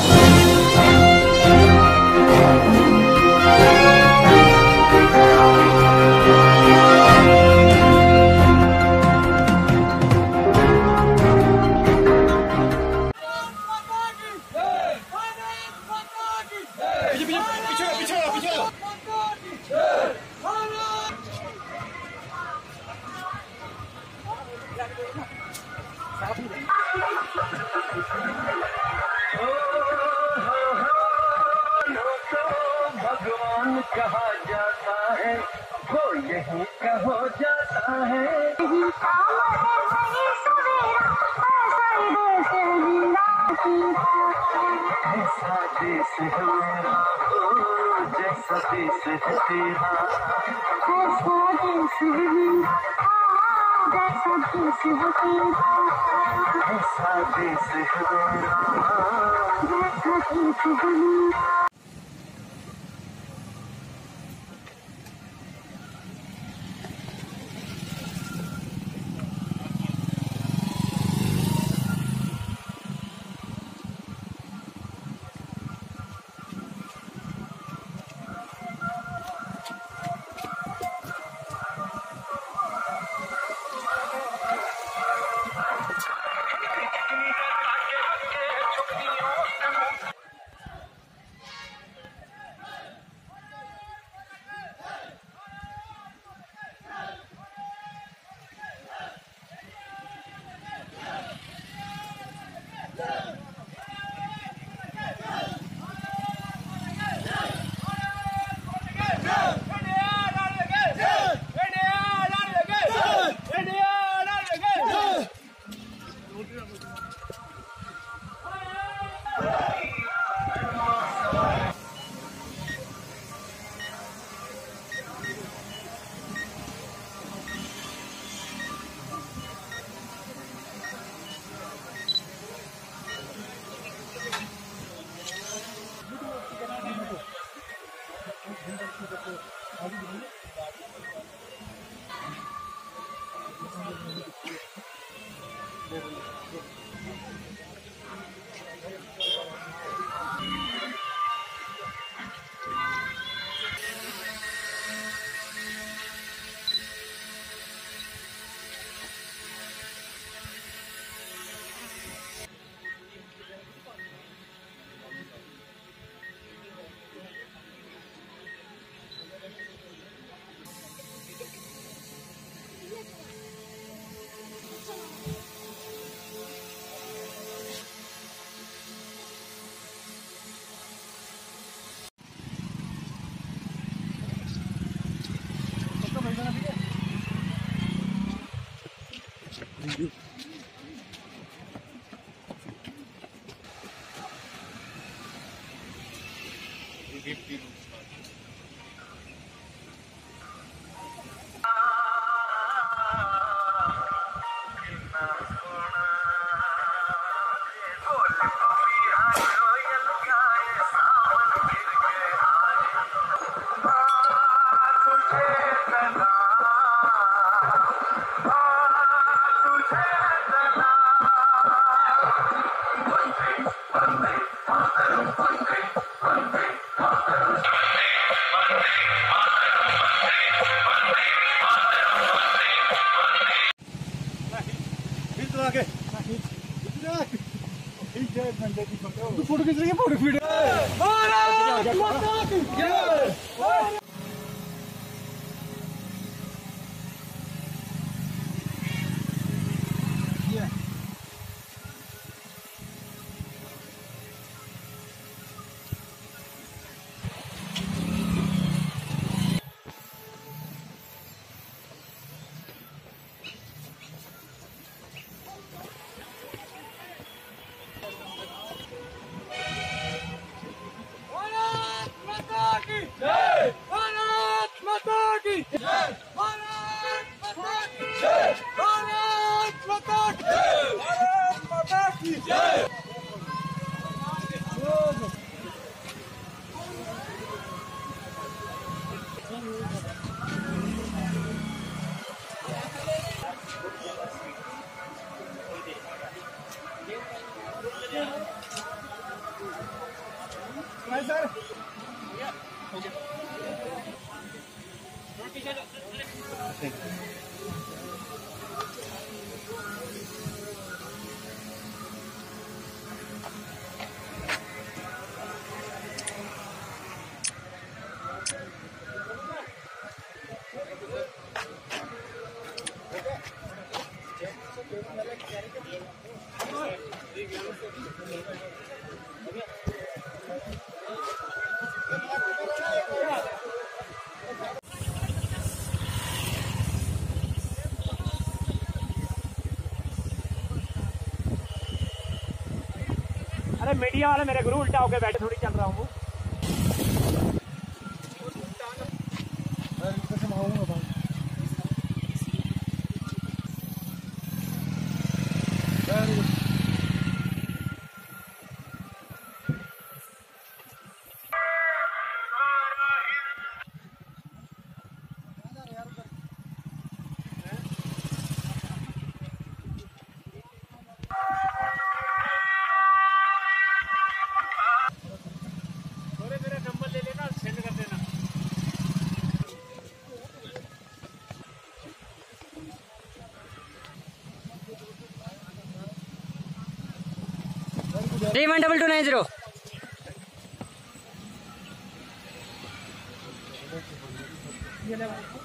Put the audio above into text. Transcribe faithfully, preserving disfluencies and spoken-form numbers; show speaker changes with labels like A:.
A: भगवान कहा जाता है वो यही कहो जाता है। यही काम है वही सवेरा ऐसा देश है मेरा हो जैसा देश है तेरा। ऐसा देश है मेरा जैसा देश है तेरा। ऐसा देश है मेरा जैसा देश है मेरा।
B: फोटो खींच रही है फोटो फीड भारत माता की जय। भारत माता की जय। सर। अरे मीडिया वाले मेरे गुरु उल्टा होके बैठे, थोड़ी चल रहा हूँ। मेरा नंबर ले लेना, सेंड कर देना।
C: Three one double two nine zero.